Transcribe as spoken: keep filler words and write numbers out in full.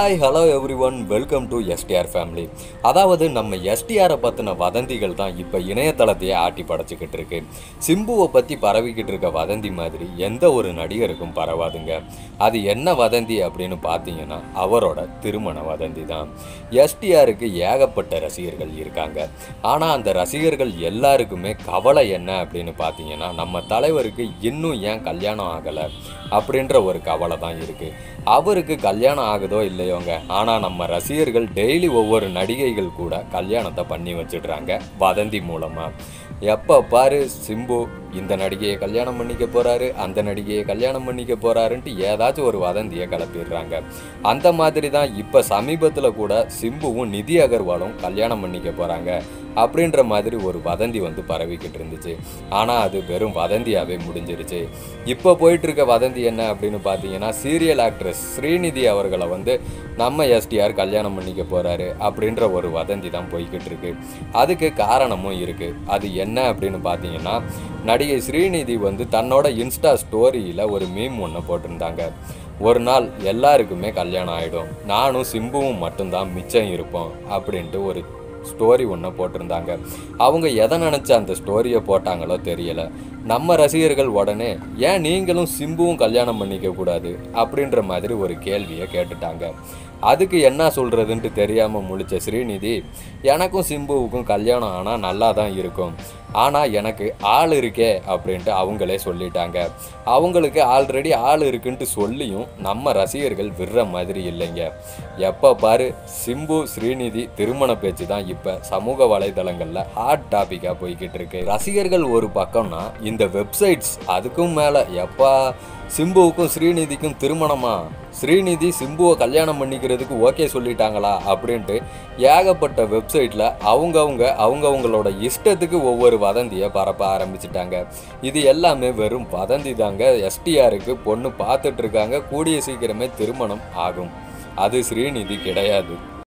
Hi hello everyone welcome to STR family. அதாவது நம்ம எஸ்டிஆரை பற்றின வதந்திகள் தான் இப்போ இணையதளத்தையே ஆட்டி படைச்சிக்கிட்டு இருக்கு. சிம்புவை பற்றி பரவிக்கிட்டு இருக்க வதந்தி மாதிரி எந்த ஒரு நடிகருக்கும் பரவாதுங்க. அது என்ன வதந்தி அப்படின்னு பார்த்தீங்கன்னா அவரோட திருமண வதந்தி தான். எஸ்டிஆருக்கு ஏகப்பட்ட ரசிகர்கள் இருக்காங்க. ஆனால் அந்த ரசிகர்கள் எல்லாருக்குமே கவலை என்ன அப்படின்னு பார்த்தீங்கன்னா நம்ம தலைவருக்கு இன்னும் ஏன் கல்யாணம் ஆகலை அப்படின்ற ஒரு கவலை தான் இருக்குது. அவருக்கு கல்யாணம் ஆகுதோ இல்லையோங்க, ஆனால் நம்ம ரசிகர்கள் டெய்லி ஒவ்வொரு நடிகைகள் கூட கல்யாணத்தை பண்ணி வச்சிடுறாங்க வதந்தி மூலமாக. எப்போ பாரு சிம்பு இந்த நடிகையை கல்யாணம் பண்ணிக்க போகிறாரு, அந்த நடிகையை கல்யாணம் பண்ணிக்க போகிறாருன்ட்டு ஏதாச்சும் ஒரு வதந்தியை கிளப்பிடுறாங்க. அந்த மாதிரி தான் இப்போ சமீபத்தில் கூட சிம்புவும் நிதி அகர்வாலும் கல்யாணம் பண்ணிக்க போகிறாங்க அப்படின்ற மாதிரி ஒரு வதந்தி வந்து பரவிக்கிட்டு இருந்துச்சு. ஆனால் அது வெறும் வதந்தியாகவே முடிஞ்சிருச்சு. இப்போ போயிட்டுருக்க வதந்தி என்ன அப்படின்னு பார்த்தீங்கன்னா சீரியல் ஆக்ட்ரஸ் ஸ்ரீநிதி அவர்களை வந்து நம்ம எஸ்டிஆர் கல்யாணம் பண்ணிக்க போகிறாரு அப்படின்ற ஒரு வதந்தி தான் போய்கிட்டு இருக்கு. அதுக்கு காரணமும் இருக்குது. அது என்ன அப்படின்னு பார்த்தீங்கன்னா நடிகை ஸ்ரீநிதி வந்து தன்னோட இன்ஸ்டா ஸ்டோரியில் ஒரு மீம் ஒன்று போட்டிருந்தாங்க. ஒரு நாள் எல்லாருக்குமே கல்யாணம் ஆகிடும், நானும் சிம்புவும் மட்டும்தான் மிச்சம் இருப்போம் அப்படின்ட்டு ஒரு ஸ்டோரி ஒன்று போட்டிருந்தாங்க. அவங்க எதை நினச்சி அந்த ஸ்டோரியை போட்டாங்களோ தெரியலை. நம்ம ரசிகர்கள் உடனே ஏன் நீங்களும் சிம்புவும் கல்யாணம் பண்ணிக்க கூடாது அப்படின்ற மாதிரி ஒரு கேள்வியை கேட்டுட்டாங்க. அதுக்கு என்ன சொல்கிறதுன்ட்டு தெரியாமல் முழிச்ச ஸ்ரீநிதி, எனக்கும் சிம்புவுக்கும் கல்யாணம் ஆனால் நல்லா தான் இருக்கும், ஆனால் எனக்கு ஆள் இருக்கே அப்படின்ட்டு அவங்களே சொல்லிட்டாங்க. அவங்களுக்கு ஆல்ரெடி ஆள் இருக்குன்ட்டு சொல்லியும் நம்ம ரசிகர்கள் விடுற மாதிரி இல்லைங்க. எப்போ பாரு சிம்பு ஸ்ரீநிதி திருமண பேச்சு தான் இப்போ சமூக வலைதளங்களில் ஹாட் டாப்பிக்காக போய்கிட்டு இருக்கு. ரசிகர்கள் ஒரு பக்கம்னா இந்த வெப்சைட்ஸ் அதுக்கும் மேலே எப்பா சிம்புவுக்கும் ஸ்ரீநிதிக்கும் திருமணமா, ஸ்ரீநிதி சிம்புவை கல்யாணம் பண்ணிக்கிறதுக்கு ஓகே சொல்லிட்டாங்களா அப்படின்ட்டு ஏகப்பட்ட வெப்சைட்டில் அவங்கவுங்க அவங்கவுங்களோட இஷ்டத்துக்கு ஒவ்வொரு வதந்தியை பரப்ப ஆரம்பிச்சிட்டாங்க. இது எல்லாமே வெறும் வதந்தி தாங்க. எஸ்டிஆருக்கு பொண்ணு பார்த்துட்டு இருக்காங்க, கூடிய சீக்கிரமே திருமணம் ஆகும். அது ஸ்ரீநிதி கிடையாது.